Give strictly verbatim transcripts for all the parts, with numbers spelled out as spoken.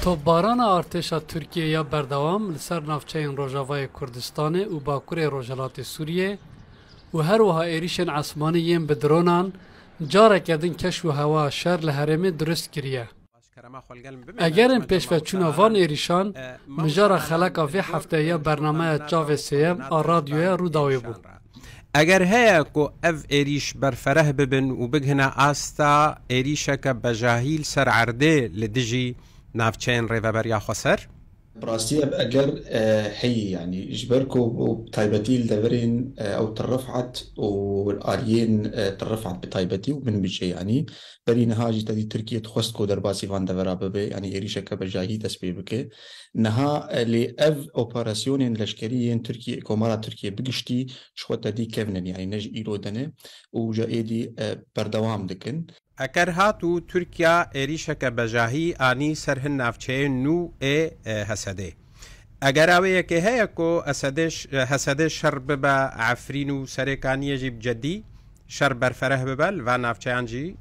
توپباران ارتشا ترکیه یا بردوام لسر نافچین روجاوای کردستان و باکور روجلات سوریه و هر وها ایریشن عثمانی یم بدرونان جاره کردن کشف و هوا شهر لحرمه درست کریه. اگر این پیش و چونوان ایریشان مجار خلق وی هفته یا برنامه چاو سیم آرادیوی رو داوی بود. اگر هیا کو اف ایریش برفره ببن و بگهنا آستا ایریشا که بجاهیل سر عرده لدجی نافچین ریوبریا خسر؟ براسي أجر هي يعني إجباركو بطيبتي الدبرين أو ترفعت والآريين ترفعت بطيبتي ومن بجي يعني بري نهاجي تدي تركيا تخصكو درباسي فان دبرا ببي يعني إيريشا كبجاهي تسبيبك نها لأف أوبراسيون لشكريين تركيا كومارا تركيا بقشتي شخوة تدي كيفنن يعني نج إيرو دنه وجا إيدي بردوام دكن اگر هاتو ترکیه ایریشا که بجاهی آنی سرهن نافچه نو ای حسده اگر اوه که هیا کو حسده شر ببا عفرین و سرکانی جیب جدی شر برفره ببل و نافچه انجی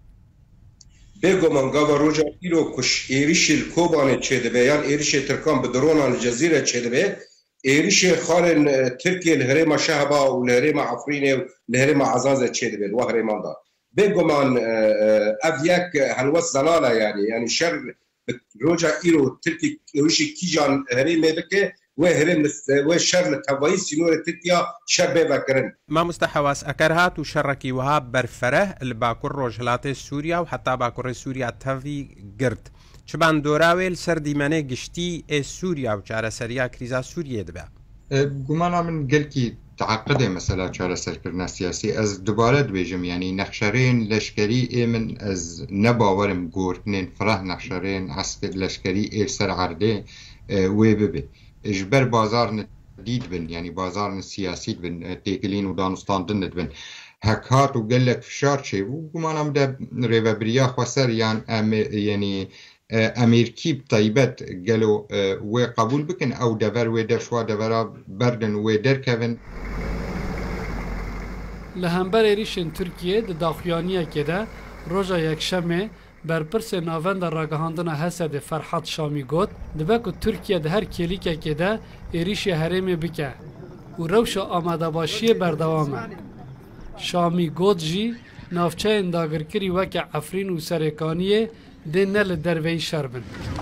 بگو من گاوا روژا ایرو کش ایریش الکوبان چه دبه یان ایریش ترکان بدرونان الجزیره چه دبه ایریش خال ترکیه لهرما شهبا و لهرما عفرین و لهرما عزازه چه دبه و هرمان دا بگمان افیک هنوز زلاله یعنی یعنی شر روجا ایرو ترکی روشی کیجان هریم بکه و هریم و شر توایی سینور ترکیا شر بفکرن ما مستحواس اکرهات و شرکی وها برفره الباکور روجلات سوریا و حتی باکور سوریا تفی گرد چبان دوراویل سر دیمانه گشتی سوریا و چاره سریا کریزا سوریه دبه گمانا من گلکی تعقده مثلا چاره سرکردن سیاسی از دوباره دویجم یعنی نخشرین لشکری ایمن از نباورم گورتنین فرح نخشرین عسکر لشکری ایر سر عرده وی ببه اجبر بازار ندید بن یعنی بازار سیاسی بن تیکلین و دانستاندن ند بن هکات و گلک فشار چه و گمانم ده ریوبریا خواسر یعنی امریکی بطیبت گلو و قبول بکن او دور و درشوا دورا بردن و در کون لهمبر ایریشن ترکیه ده داخویانیه که ده روژا یک شمه برپرس ناوند راگهاندن حسد فرحات شامی گوت دبه که ترکیه ده هر کلیکه که ده ایریش هرمی بکه و روش آماده باشی بردوامه شامی گوت جی نافچه انداگرکری وکه عفرین و سرکانیه ده نل دروی شربن